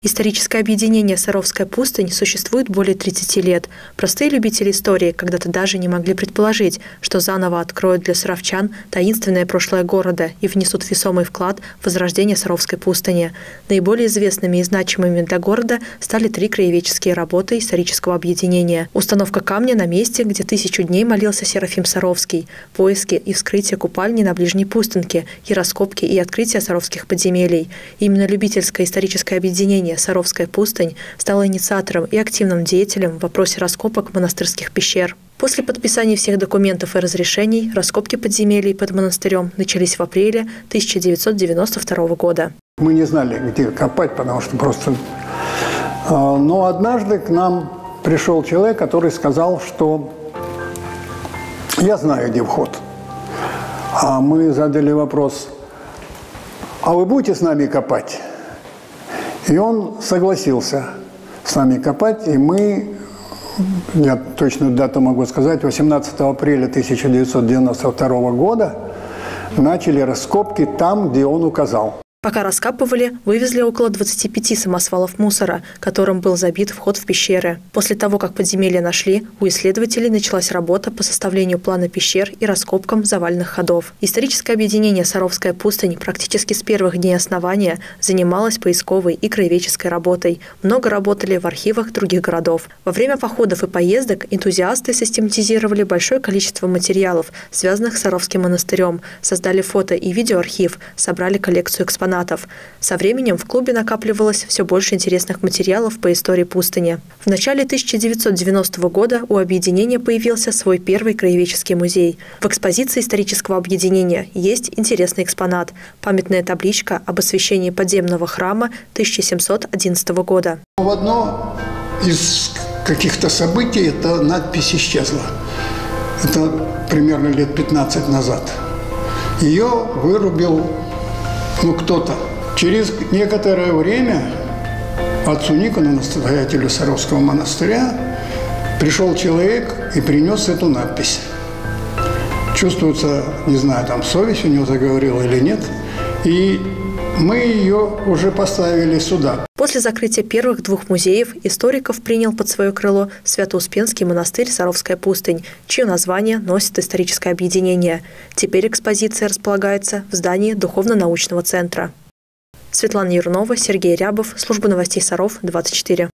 Историческое объединение «Саровская пустынь» существует более 30 лет. Простые любители истории когда-то даже не могли предположить, что заново откроют для саровчан таинственное прошлое города и внесут весомый вклад в возрождение Саровской пустыни. Наиболее известными и значимыми для города стали 3 краеведческие работы исторического объединения. Установка камня на месте, где 1000 дней молился Серафим Саровский, поиски и вскрытие купальни на Ближней Пустынке и раскопки и открытие саровских подземелий. Именно любительское историческое объединение «Саровская пустынь» стала инициатором и активным деятелем в вопросе раскопок монастырских пещер. После подписания всех документов и разрешений раскопки подземелий под монастырем начались в апреле 1992 года. Мы не знали, где копать, потому что просто... Но однажды к нам пришел человек, который сказал, что я знаю, где вход. А мы задали вопрос, а вы будете с нами копать? И он согласился с нами копать, и мы, я точную дату могу сказать, 18 апреля 1992 года начали раскопки там, где он указал. Пока раскапывали, вывезли около 25 самосвалов мусора, которым был забит вход в пещеры. После того, как подземелья нашли, у исследователей началась работа по составлению плана пещер и раскопкам заваленных ходов. Историческое объединение «Саровская пустынь» практически с первых дней основания занималось поисковой и краеведческой работой. Много работали в архивах других городов. Во время походов и поездок энтузиасты систематизировали большое количество материалов, связанных с Саровским монастырем, создали фото- и видеоархив, собрали коллекцию экспонатов. Со временем в клубе накапливалось все больше интересных материалов по истории пустыни. В начале 1990 года у объединения появился свой первый краеведческий музей. В экспозиции исторического объединения есть интересный экспонат – памятная табличка об освящении подземного храма 1711 года. В одно из каких-то событий эта надпись исчезла. Это примерно лет 15 назад. Ее вырубил кто-то. Через некоторое время отцу Никону, настоятелю Саровского монастыря, пришел человек и принес эту надпись. Чувствуется, не знаю, там совесть у него заговорила или нет. И мы ее уже поставили сюда. После закрытия первых 2 музеев историков принял под свое крыло Свято-Успенский монастырь «Саровская пустынь», чье название носит историческое объединение. Теперь экспозиция располагается в здании Духовно-научного центра. Светлана Юрнова, Сергей Рябов, служба новостей Саров, 24.